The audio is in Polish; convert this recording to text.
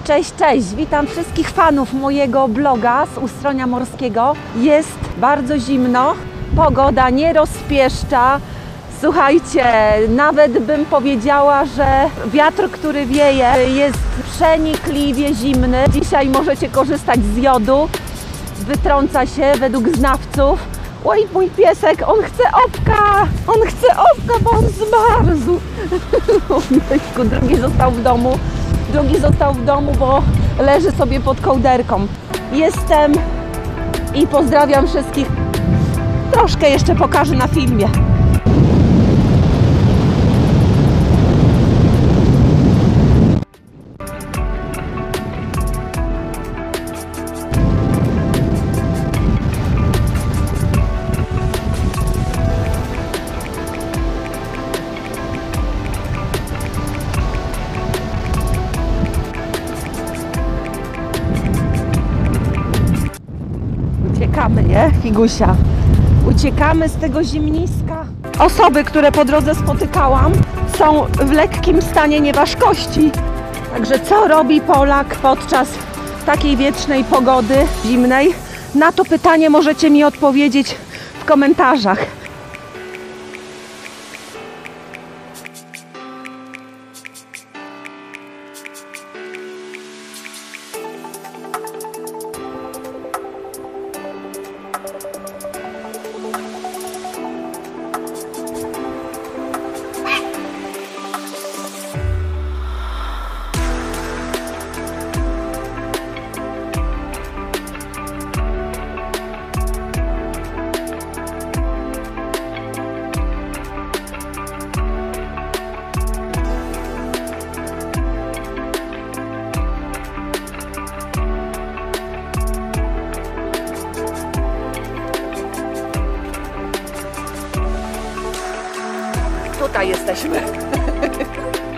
Cześć, cześć! Witam wszystkich fanów mojego bloga z Ustronia Morskiego. Jest bardzo zimno, pogoda nie rozpieszcza. Słuchajcie, nawet bym powiedziała, że wiatr, który wieje, jest przenikliwie zimny. Dzisiaj możecie korzystać z jodu. Wytrąca się według znawców. Oj, mój piesek, on chce opka! On chce opka, bo on zmarzł. Drugi został w domu, bo leży sobie pod kołderką. Jestem i pozdrawiam wszystkich. Troszkę jeszcze pokażę na filmie. Uciekamy, nie? Figusia. Uciekamy z tego zimniska. Osoby, które po drodze spotykałam, są w lekkim stanie nieważkości. Także co robi Polak podczas takiej wiecznej pogody zimnej? Na to pytanie możecie mi odpowiedzieć w komentarzach. Tutaj jesteśmy.